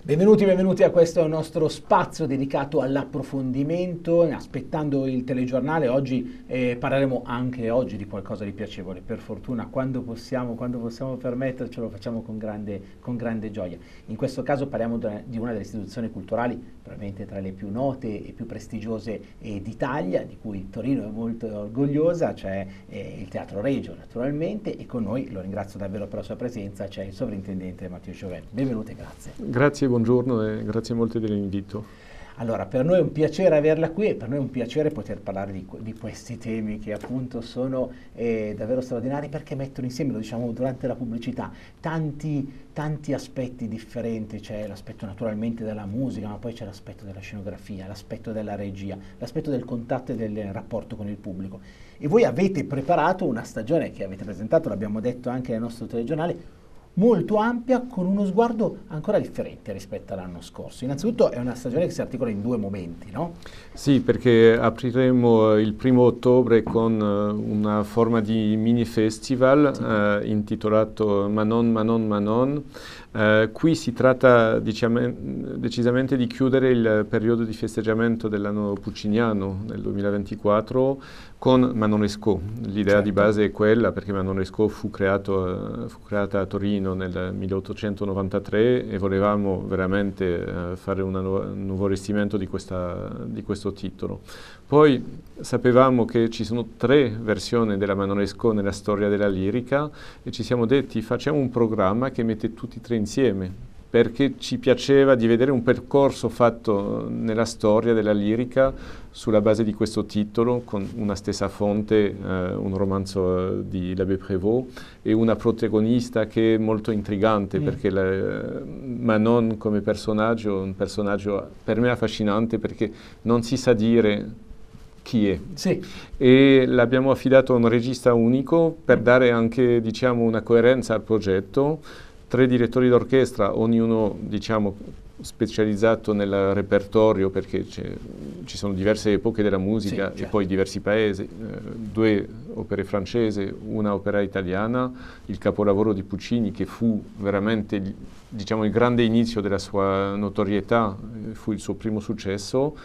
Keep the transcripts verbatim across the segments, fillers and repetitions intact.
Benvenuti, benvenuti a questo nostro spazio dedicato all'approfondimento. Aspettando il telegiornale, oggi eh, parleremo anche oggi di qualcosa di piacevole. Per fortuna, quando possiamo, quando possiamo permettercelo, lo facciamo con grande, con grande gioia. In questo caso parliamo di una delle istituzioni culturali, probabilmente tra le più note e più prestigiose eh, d'Italia, di cui Torino è molto orgogliosa, cioè eh, il Teatro Regio, naturalmente, e con noi, lo ringrazio davvero per la sua presenza, c'è il sovrintendente Matteo Giovelli. Benvenuto e grazie. Grazie. Buongiorno e grazie molto dell'invito. Allora, per noi è un piacere averla qui e per noi è un piacere poter parlare di, di questi temi che appunto sono eh, davvero straordinari, perché mettono insieme, lo diciamo durante la pubblicità, tanti, tanti aspetti differenti. C'è l'aspetto naturalmente della musica, ma poi c'è l'aspetto della scenografia, l'aspetto della regia, l'aspetto del contatto e del rapporto con il pubblico. E voi avete preparato una stagione che avete presentato, l'abbiamo detto anche nel nostro telegiornale, molto ampia, con uno sguardo ancora differente rispetto all'anno scorso. Innanzitutto è una stagione che si articola in due momenti, no? Sì, perché apriremo il primo ottobre con una forma di mini festival sì. eh, intitolato Manon, Manon, Manon. Eh, qui si tratta diciamo, decisamente di chiudere il periodo di festeggiamento dell'anno pucciniano nel duemilaventiquattro con Manon Lescaut. L'idea certo. di base è quella, perché Manon Lescaut fu, creato, fu creata a Torino nel milleottocentonovantatré e volevamo veramente eh, fare una nu un nuovo vestimento di, questa, di questo titolo. Poi sapevamo che ci sono tre versioni della Manon Lescaut nella storia della lirica e ci siamo detti facciamo un programma che mette tutti e tre insieme, perché ci piaceva di vedere un percorso fatto nella storia della lirica sulla base di questo titolo, con una stessa fonte, eh, un romanzo eh, di l'Abbé Prévost, e una protagonista che è molto intrigante, mm. perché la, Manon come personaggio è un personaggio per me affascinante, perché non si sa dire chi è. Sì. E l'abbiamo affidato a un regista unico per dare anche, diciamo, una coerenza al progetto. Tre direttori d'orchestra, ognuno diciamo, specializzato nel repertorio, perché ci sono diverse epoche della musica sì, certo. e poi diversi paesi, eh, due opere francesi, una opera italiana, il capolavoro di Puccini che fu veramente diciamo, il grande inizio della sua notorietà, eh, fu il suo primo successo,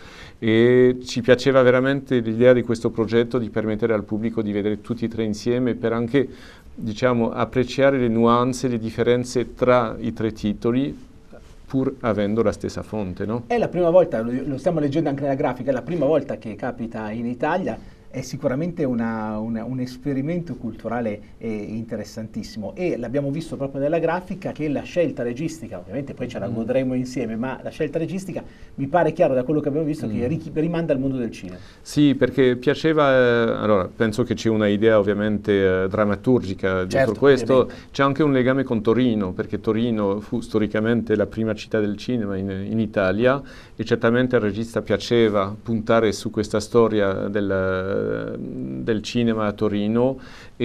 e ci piaceva veramente l'idea di questo progetto di permettere al pubblico di vedere tutti e tre insieme, per anche diciamo, appreciare le nuanze, le differenze tra i tre titoli, pur avendo la stessa fonte, no? È la prima volta, lo stiamo leggendo anche nella grafica, è la prima volta che capita in Italia. È sicuramente una, una, un esperimento culturale eh, interessantissimo, e l'abbiamo visto proprio nella grafica che la scelta registica, ovviamente poi ce la godremo insieme, ma la scelta registica mi pare chiaro da quello che abbiamo visto mm. che ri rimanda al mondo del cinema. Sì, perché piaceva, eh, allora penso che c'è una idea ovviamente eh, drammaturgica dietro certo, questo, c'è anche un legame con Torino, perché Torino fu storicamente la prima città del cinema in, in Italia, e certamente al regista piaceva puntare su questa storia del del cinema a Torino,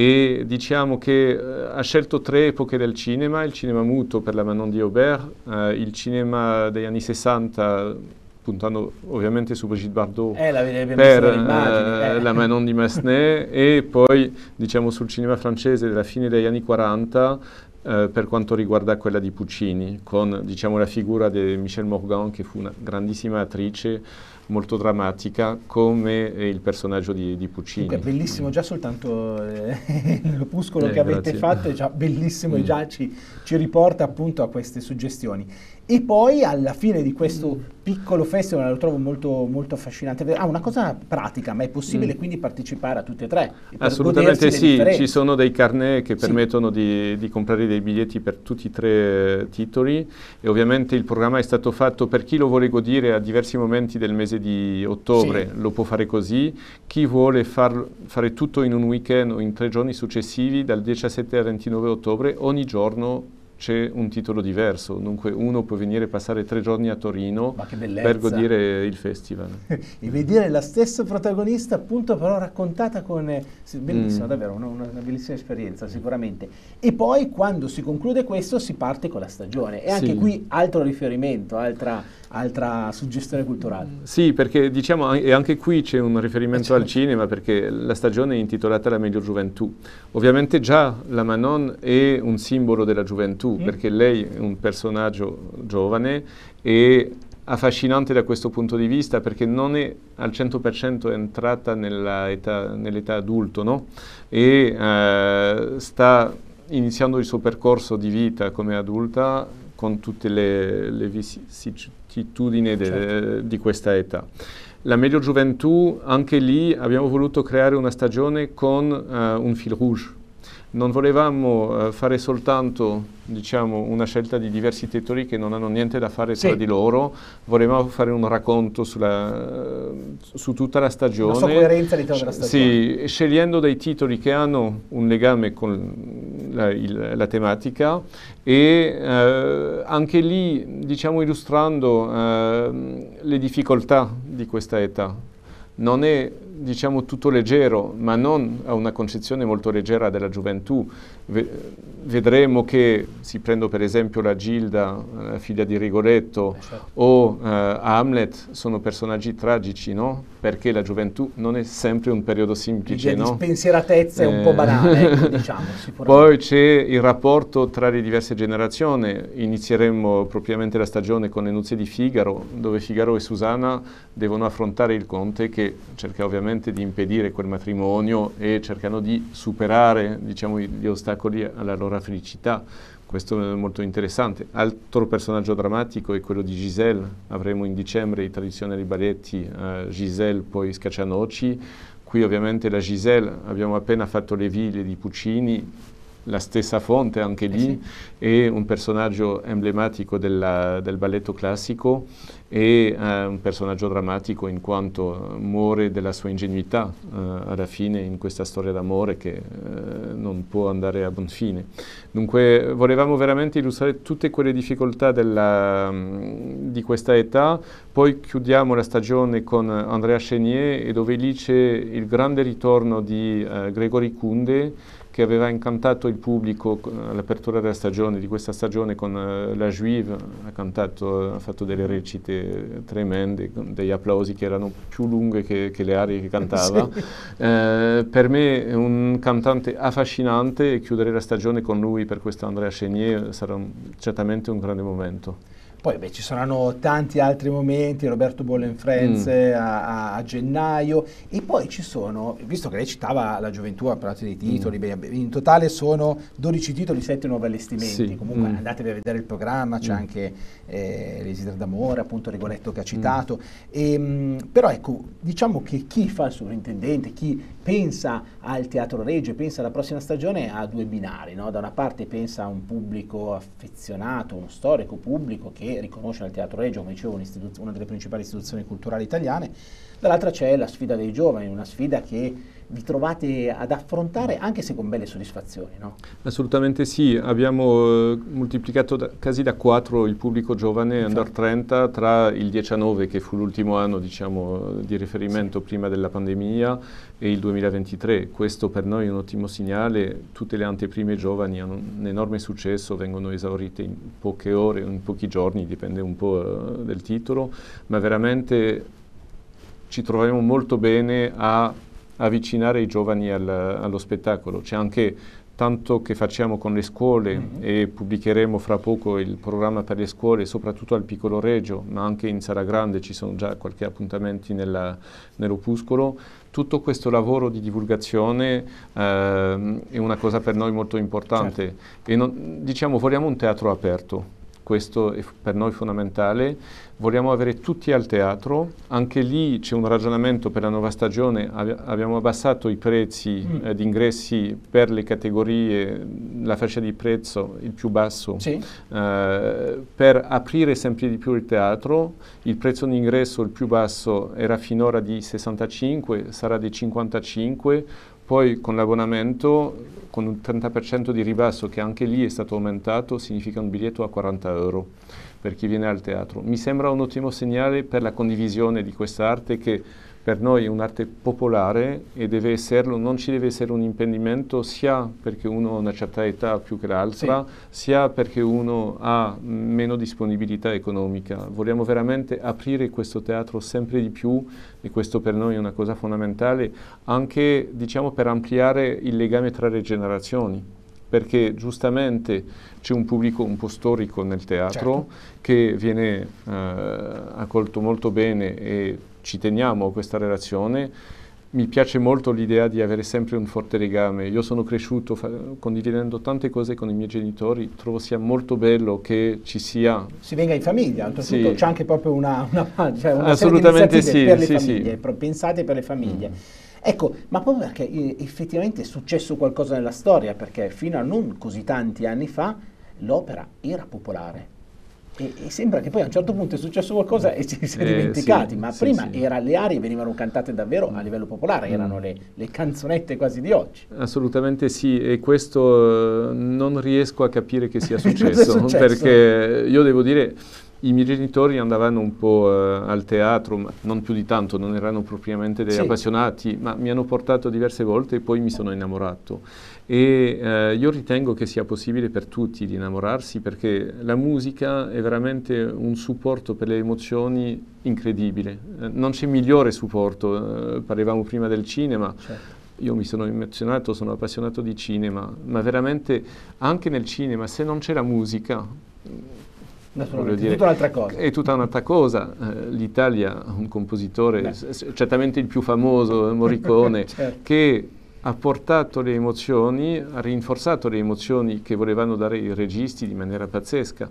e diciamo che eh, ha scelto tre epoche del cinema: il cinema muto per la Manon di Aubert, eh, il cinema degli anni sessanta puntando ovviamente su Brigitte Bardot eh, la, per eh. eh, la Manon di Massenet, e poi diciamo sul cinema francese della fine degli anni quaranta eh, per quanto riguarda quella di Puccini, con diciamo la figura di Michel Morgan, che fu una grandissima attrice molto drammatica, come il personaggio di, di Puccini. Dunque, è bellissimo già soltanto eh, l'opuscolo eh, che avete grazie. fatto, è già bellissimo mm. e già ci, ci riporta appunto a queste suggestioni. E poi alla fine di questo piccolo festival, lo trovo molto, molto affascinante. Ah, una cosa pratica, ma è possibile mm. quindi partecipare a tutte e tre? Assolutamente sì, ci sono dei carnet che sì. permettono di, di comprare dei biglietti per tutti e tre eh, titoli, e ovviamente il programma è stato fatto per chi lo vuole godere a diversi momenti del mese di ottobre, sì. lo può fare così. Chi vuole far, fare tutto in un weekend o in tre giorni successivi, dal diciassette al ventinove ottobre, ogni giorno c'è un titolo diverso, dunque uno può venire a passare tre giorni a Torino per godere il festival. E vedere la stessa protagonista appunto però raccontata con... Eh, bellissimo, mm. davvero, una, una bellissima esperienza sicuramente. E poi quando si conclude questo si parte con la stagione, e anche sì. qui altro riferimento, altra, altra suggestione culturale. Sì, perché diciamo, e anche qui c'è un riferimento certo. al cinema, perché la stagione è intitolata La meglio gioventù. Ovviamente già la Manon è un simbolo della gioventù, gioventù, Mm. perché lei è un personaggio giovane e affascinante da questo punto di vista, perché non è al cento per cento entrata nell'età nell'età adulto, no? E eh, sta iniziando il suo percorso di vita come adulta con tutte le, le vicissitudini de, Certo. di questa età. La meglio gioventù, anche lì abbiamo voluto creare una stagione con uh, un fil rouge. Non volevamo uh, fare soltanto, diciamo, una scelta di diversi titoli che non hanno niente da fare Sì. tra di loro, volevamo fare un racconto sulla, uh, su tutta la stagione. La sua coerenza all'interno della stagione. Sì, scegliendo dei titoli che hanno un legame con la, il, la tematica e uh, anche lì, diciamo, illustrando uh, le difficoltà di questa età. Non è, diciamo, tutto leggero, ma non a una concezione molto leggera della gioventù. Vedremo che, si prendo per esempio la Gilda, la figlia di Rigoletto, eh certo. o uh, Hamlet, sono personaggi tragici, no? Perché la gioventù non è sempre un periodo semplice, L'idea no? di spensieratezza è un po' Eh, banale, ecco, diciamo, sicuramente. Poi c'è il rapporto tra le diverse generazioni. Inizieremo propriamente la stagione con le nozze di Figaro, dove Figaro e Susanna devono affrontare il conte che cerca ovviamente di impedire quel matrimonio e cercano di superare, diciamo, gli ostacoli alla loro felicità. Questo è molto interessante. Altro personaggio drammatico è quello di Giselle. Avremo in dicembre i tradizionali balletti uh, Giselle, poi Scaccianoci. Qui ovviamente la Giselle, abbiamo appena fatto Le Ville di Puccini, la stessa fonte anche lì, eh sì. È un personaggio emblematico della, del balletto classico e uh, un personaggio drammatico in quanto muore della sua ingenuità uh, alla fine in questa storia d'amore che uh, non può andare a buon fine. Dunque volevamo veramente illustrare tutte quelle difficoltà della, um, di questa età, poi chiudiamo la stagione con Andrea Chenier e dove lì c'è il grande ritorno di uh, Gregory Kunde, che aveva incantato il pubblico all'apertura della stagione, di questa stagione con uh, la Juive, ha cantato, ha fatto delle recite tremende, con degli applausi che erano più lunghe che, che le arie che cantava. Sì. Eh, per me è un cantante affascinante e chiudere la stagione con lui per questo Andrea Chenier sarà un, certamente un grande momento. Poi beh, ci saranno tanti altri momenti, Roberto Bollenfrenz mm. a, a, a gennaio, e poi ci sono, visto che lei citava la gioventù, ha parlato dei titoli, mm. beh, in totale sono dodici titoli, sette nuovi allestimenti, sì. comunque mm. andatevi a vedere il programma, c'è mm. anche eh, l'Esidra d'Amore, appunto Rigoletto che ha citato, mm. e, mh, però ecco, diciamo che chi fa il sovrintendente, chi pensa al Teatro Regio, pensa alla prossima stagione, ha due binari, no? Da una parte pensa a un pubblico affezionato, uno storico pubblico che riconosce al Teatro Regio, come dicevo, una delle principali istituzioni culturali italiane, dall'altra c'è la sfida dei giovani, una sfida che vi trovate ad affrontare anche se con belle soddisfazioni, no? Assolutamente sì, abbiamo eh, moltiplicato da, quasi da quattro il pubblico giovane Infatti. under trenta tra il diciannove, che fu l'ultimo anno, diciamo, di riferimento sì. prima della pandemia, e il duemilaventitré. Questo per noi è un ottimo segnale. Tutte le anteprime giovani hanno un enorme successo, vengono esaurite in poche ore, in pochi giorni, dipende un po' uh, del titolo, ma veramente ci troviamo molto bene a avvicinare i giovani al, allo spettacolo. C'è anche tanto che facciamo con le scuole mm-hmm. e pubblicheremo fra poco il programma per le scuole, soprattutto al Piccolo Regio, ma anche in Sala Grande ci sono già qualche appuntamenti nella, nell'opuscolo. Tutto questo lavoro di divulgazione eh, è una cosa per noi molto importante. Certo. E non, diciamo, vogliamo un teatro aperto. Questo è per noi fondamentale. Vogliamo avere tutti al teatro, anche lì c'è un ragionamento per la nuova stagione, Abbi- abbiamo abbassato i prezzi mm. eh, di ingressi per le categorie, la fascia di prezzo il più basso, sì. eh, per aprire sempre di più il teatro. Il prezzo di ingresso il più basso era finora di sessantacinque, sarà di cinquantacinque, poi con l'abbonamento, con un trenta per cento di ribasso che anche lì è stato aumentato, significa un biglietto a quaranta euro per chi viene al teatro. Mi sembra un ottimo segnale per la condivisione di questa arte, che per noi è un'arte popolare e deve esserlo, non ci deve essere un impedimento sia perché uno ha una certa età più che l'altra, sì. sia perché uno ha meno disponibilità economica. Vogliamo veramente aprire questo teatro sempre di più e questo per noi è una cosa fondamentale, anche diciamo per ampliare il legame tra le generazioni. perché giustamente c'è un pubblico un po' storico nel teatro, certo, che viene eh, accolto molto bene e ci teniamo a questa relazione. Mi piace molto l'idea di avere sempre un forte legame. Io sono cresciuto condividendo tante cose con i miei genitori, trovo sia molto bello che ci sia... Si venga in famiglia, oltretutto sì, c'è anche proprio una, una, cioè una assolutamente serie di iniziative sì, per le sì, famiglie, sì. pensate per le famiglie. Mm. Ecco, ma proprio perché eh, effettivamente è successo qualcosa nella storia, perché fino a non così tanti anni fa l'opera era popolare. E, e sembra che poi a un certo punto è successo qualcosa e ci si è eh, dimenticati, sì, ma sì, prima sì. era, le arie venivano cantate davvero a livello popolare, mm. erano le, le canzonette quasi di oggi. Assolutamente sì, e questo eh, non riesco a capire che sia successo, successo? Perché io devo dire, i miei genitori andavano un po' eh, al teatro, ma non più di tanto, non erano propriamente degli sì. appassionati, ma mi hanno portato diverse volte e poi mi sono innamorato. E eh, io ritengo che sia possibile per tutti di innamorarsi, perché la musica è veramente un supporto per le emozioni incredibile. Eh, non c'è migliore supporto, eh, parlavamo prima del cinema. Certo. Io mi sono emozionato, sono appassionato di cinema, ma veramente anche nel cinema, se non c'è la musica, naturalmente, dire, è tutta un'altra cosa. È tutta un'altra cosa. Eh, L'Italia ha un compositore, certamente il più famoso, Morricone, certo, che ha portato le emozioni, ha rinforzato le emozioni che volevano dare i registi di maniera pazzesca.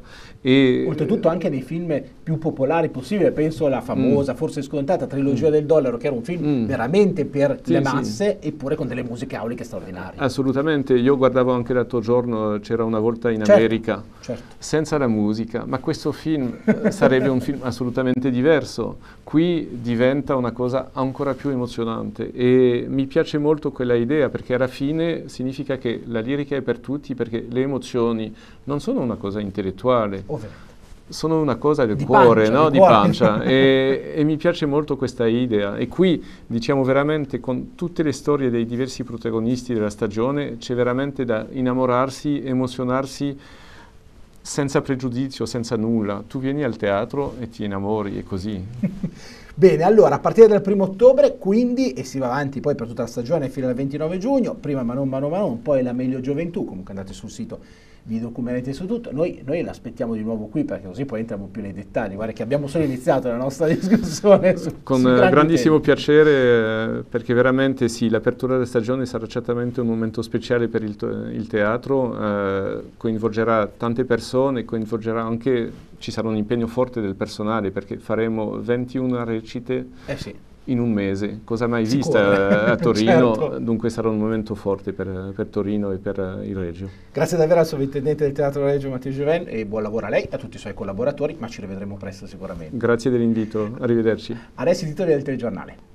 E oltretutto anche nei film più popolari possibile, penso alla famosa, mm. forse scontata, Trilogia mm. del Dollaro, che era un film mm. veramente per sì, le masse, sì, eppure con delle musiche auliche straordinarie. Assolutamente, io guardavo anche l'altro giorno, c'era una volta in certo, America, certo, senza la musica, ma questo film sarebbe un film assolutamente diverso. Qui diventa una cosa ancora più emozionante e mi piace molto quella idea, perché alla fine significa che la lirica è per tutti, perché le emozioni non sono una cosa intellettuale, ovvio, sono una cosa del di cuore, pancia, no? di, di pancia e, e mi piace molto questa idea. E qui diciamo veramente, con tutte le storie dei diversi protagonisti della stagione, c'è veramente da innamorarsi, emozionarsi senza pregiudizio, senza nulla. Tu vieni al teatro e ti innamori, è così. Bene, allora a partire dal primo ottobre, quindi, e si va avanti poi per tutta la stagione fino al ventinove giugno, prima Manon Manon Manon, poi la Meglio Gioventù, comunque andate sul sito, vi documenterete su tutto. Noi, noi l'aspettiamo di nuovo qui, perché così poi entriamo più nei dettagli. Guarda che abbiamo solo iniziato la nostra discussione su, con su grandissimo temi. piacere, perché veramente sì, l'apertura della stagione sarà certamente un momento speciale per il, il teatro, eh, coinvolgerà tante persone, coinvolgerà anche, ci sarà un impegno forte del personale, perché faremo ventuno recite eh sì. in un mese, cosa mai Sicuro. vista a Torino, certo, dunque sarà un momento forte per, per Torino e per il Regio. Grazie davvero al sovrintendente del Teatro Regio Matteo Giuven e buon lavoro a lei e a tutti i suoi collaboratori, ma ci rivedremo presto sicuramente. Grazie dell'invito, arrivederci. Adesso i titoli del telegiornale.